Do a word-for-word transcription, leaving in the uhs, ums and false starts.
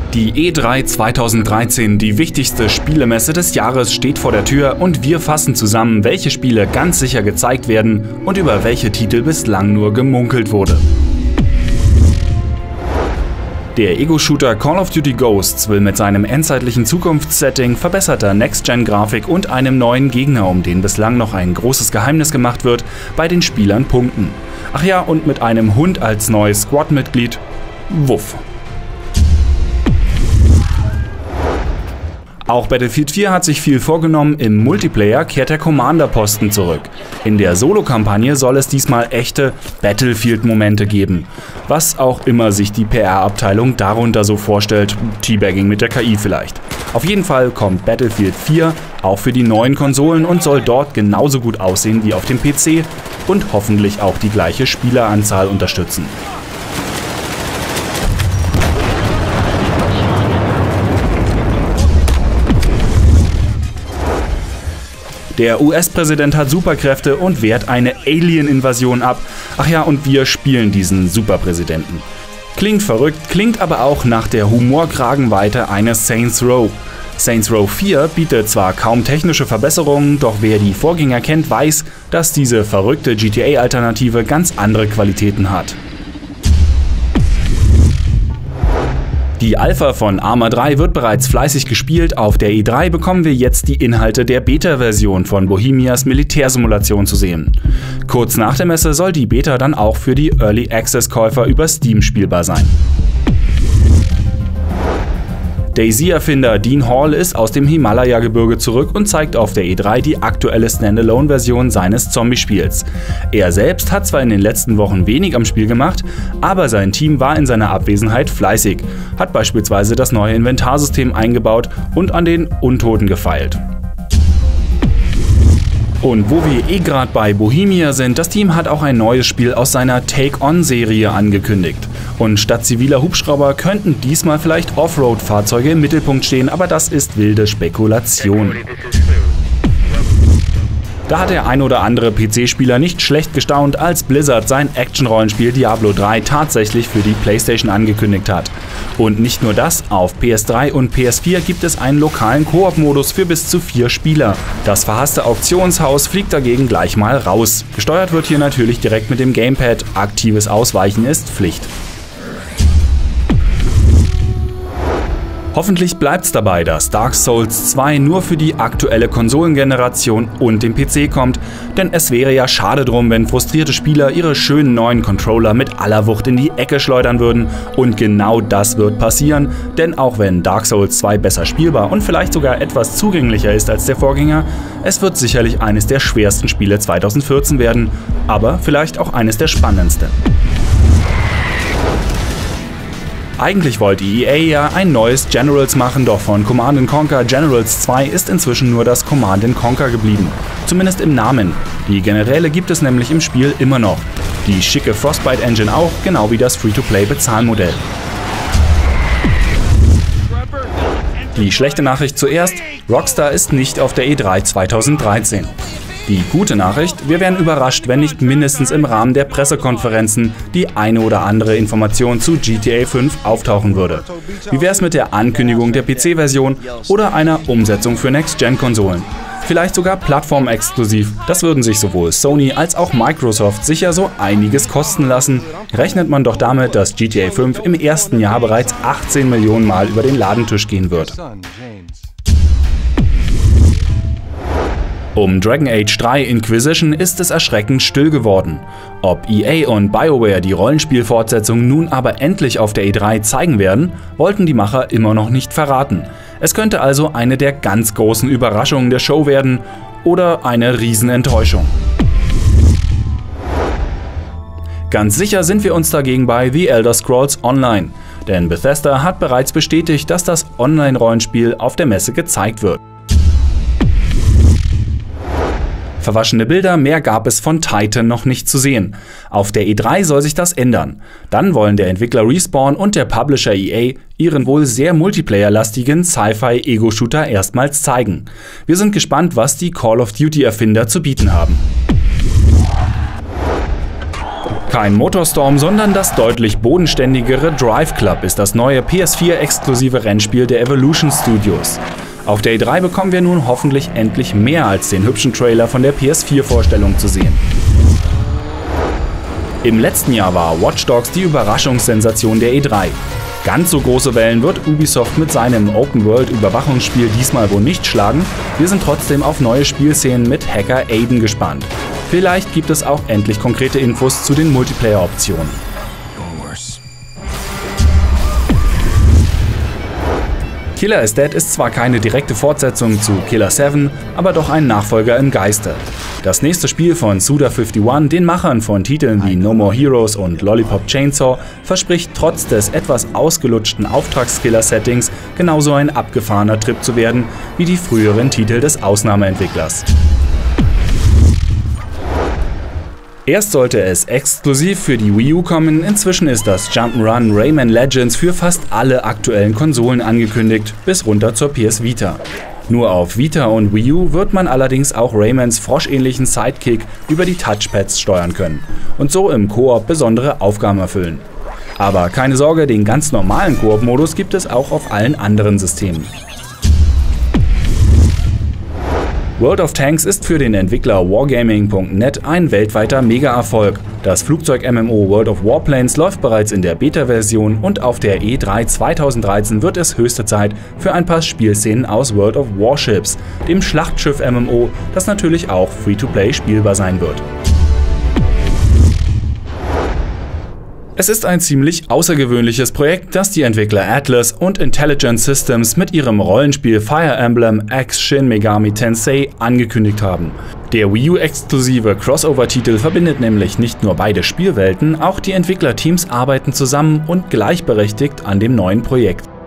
Die E drei zweitausenddreizehn, die wichtigste Spielemesse des Jahres, steht vor der Tür und wir fassen zusammen, welche Spiele ganz sicher gezeigt werden und über welche Titel bislang nur gemunkelt wurde. Der Ego-Shooter Call of Duty Ghosts will mit seinem endzeitlichen Zukunftssetting, verbesserter Next-Gen-Grafik und einem neuen Gegner, um den bislang noch ein großes Geheimnis gemacht wird, bei den Spielern punkten. Ach ja, und mit einem Hund als neues Squad-Mitglied. Wuff. Auch Battlefield vier hat sich viel vorgenommen, im Multiplayer kehrt der Commander-Posten zurück. In der Solo-Kampagne soll es diesmal echte Battlefield-Momente geben. Was auch immer sich die P R-Abteilung darunter so vorstellt, Teabagging mit der K I vielleicht. Auf jeden Fall kommt Battlefield vier auch für die neuen Konsolen und soll dort genauso gut aussehen wie auf dem P C und hoffentlich auch die gleiche Spieleranzahl unterstützen. Der U S-Präsident hat Superkräfte und wehrt eine Alien-Invasion ab. Ach ja, und wir spielen diesen Superpräsidenten. Klingt verrückt, klingt aber auch nach der Humorkragenweite eines Saints Row. Saints Row vier bietet zwar kaum technische Verbesserungen, doch wer die Vorgänger kennt, weiß, dass diese verrückte G T A-Alternative ganz andere Qualitäten hat. Die Alpha von Arma drei wird bereits fleißig gespielt. Auf der E drei bekommen wir jetzt die Inhalte der Beta-Version von Bohemias Militärsimulation zu sehen. Kurz nach der Messe soll die Beta dann auch für die Early Access-Käufer über Steam spielbar sein. DayZ-Erfinder Dean Hall ist aus dem Himalaya-Gebirge zurück und zeigt auf der E drei die aktuelle Standalone-Version seines Zombie-Spiels. Er selbst hat zwar in den letzten Wochen wenig am Spiel gemacht, aber sein Team war in seiner Abwesenheit fleißig, hat beispielsweise das neue Inventarsystem eingebaut und an den Untoten gefeilt. Und wo wir eh gerade bei Bohemia sind, das Team hat auch ein neues Spiel aus seiner Take-On-Serie angekündigt. Und statt ziviler Hubschrauber könnten diesmal vielleicht Offroad-Fahrzeuge im Mittelpunkt stehen, aber das ist wilde Spekulation. Da hat der ein oder andere P C-Spieler nicht schlecht gestaunt, als Blizzard sein Action-Rollenspiel Diablo drei tatsächlich für die PlayStation angekündigt hat. Und nicht nur das, auf P S drei und P S vier gibt es einen lokalen Koop-Modus für bis zu vier Spieler. Das verhasste Auktionshaus fliegt dagegen gleich mal raus. Gesteuert wird hier natürlich direkt mit dem Gamepad, aktives Ausweichen ist Pflicht. Hoffentlich bleibt's dabei, dass Dark Souls zwei nur für die aktuelle Konsolengeneration und den P C kommt, denn es wäre ja schade drum, wenn frustrierte Spieler ihre schönen neuen Controller mit aller Wucht in die Ecke schleudern würden, und genau das wird passieren, denn auch wenn Dark Souls zwei besser spielbar und vielleicht sogar etwas zugänglicher ist als der Vorgänger, es wird sicherlich eines der schwersten Spiele zweitausendvierzehn werden, aber vielleicht auch eines der spannendsten. Eigentlich wollte E A ja ein neues Generals machen, doch von Command and Conquer Generals zwei ist inzwischen nur das Command and Conquer geblieben. Zumindest im Namen. Die Generäle gibt es nämlich im Spiel immer noch. Die schicke Frostbite Engine auch, genau wie das Free-to-Play-Bezahlmodell. Die schlechte Nachricht zuerst: Rockstar ist nicht auf der E drei zweitausenddreizehn. Die gute Nachricht: Wir wären überrascht, wenn nicht mindestens im Rahmen der Pressekonferenzen die eine oder andere Information zu G T A fünf auftauchen würde. Wie wär's mit der Ankündigung der P C-Version oder einer Umsetzung für Next-Gen-Konsolen? Vielleicht sogar plattformexklusiv. Das würden sich sowohl Sony als auch Microsoft sicher so einiges kosten lassen. Rechnet man doch damit, dass G T A fünf im ersten Jahr bereits achtzehn Millionen Mal über den Ladentisch gehen wird. Um Dragon Age drei Inquisition ist es erschreckend still geworden. Ob E A und BioWare die Rollenspielfortsetzung nun aber endlich auf der E drei zeigen werden, wollten die Macher immer noch nicht verraten. Es könnte also eine der ganz großen Überraschungen der Show werden oder eine Riesenenttäuschung. Ganz sicher sind wir uns dagegen bei The Elder Scrolls Online, denn Bethesda hat bereits bestätigt, dass das Online-Rollenspiel auf der Messe gezeigt wird. Verwaschene Bilder, mehr gab es von Titan noch nicht zu sehen. Auf der E drei soll sich das ändern. Dann wollen der Entwickler Respawn und der Publisher E A ihren wohl sehr multiplayer-lastigen Sci-Fi-Ego-Shooter erstmals zeigen. Wir sind gespannt, was die Call of Duty-Erfinder zu bieten haben. Kein Motorstorm, sondern das deutlich bodenständigere Drive Club ist das neue P S vier-exklusive Rennspiel der Evolution Studios. Auf der E drei bekommen wir nun hoffentlich endlich mehr als den hübschen Trailer von der P S vier-Vorstellung zu sehen. Im letzten Jahr war Watch Dogs die Überraschungssensation der E drei. Ganz so große Wellen wird Ubisoft mit seinem Open-World-Überwachungsspiel diesmal wohl nicht schlagen. Wir sind trotzdem auf neue Spielszenen mit Hacker Aiden gespannt. Vielleicht gibt es auch endlich konkrete Infos zu den Multiplayer-Optionen. Killer is Dead ist zwar keine direkte Fortsetzung zu Killer sieben, aber doch ein Nachfolger im Geiste. Das nächste Spiel von Suda einundfünfzig, den Machern von Titeln wie No More Heroes und Lollipop Chainsaw, verspricht trotz des etwas ausgelutschten Auftragskiller-Settings genauso ein abgefahrener Trip zu werden wie die früheren Titel des Ausnahmeentwicklers. Erst sollte es exklusiv für die Wii U kommen, inzwischen ist das Jump'n'Run Rayman Legends für fast alle aktuellen Konsolen angekündigt, bis runter zur P S Vita. Nur auf Vita und Wii U wird man allerdings auch Raymans froschähnlichen Sidekick über die Touchpads steuern können und so im Koop besondere Aufgaben erfüllen. Aber keine Sorge, den ganz normalen Koop-Modus gibt es auch auf allen anderen Systemen. World of Tanks ist für den Entwickler Wargaming Punkt net ein weltweiter Mega-Erfolg. Das Flugzeug-M M O World of Warplanes läuft bereits in der Beta-Version und auf der E drei zweitausenddreizehn wird es höchste Zeit für ein paar Spielszenen aus World of Warships, dem Schlachtschiff-M M O, das natürlich auch Free-to-Play spielbar sein wird. Es ist ein ziemlich außergewöhnliches Projekt, das die Entwickler Atlas und Intelligent Systems mit ihrem Rollenspiel Fire Emblem X Shin Megami Tensei angekündigt haben. Der Wii U-exklusive Crossover-Titel verbindet nämlich nicht nur beide Spielwelten, auch die Entwicklerteams arbeiten zusammen und gleichberechtigt an dem neuen Projekt.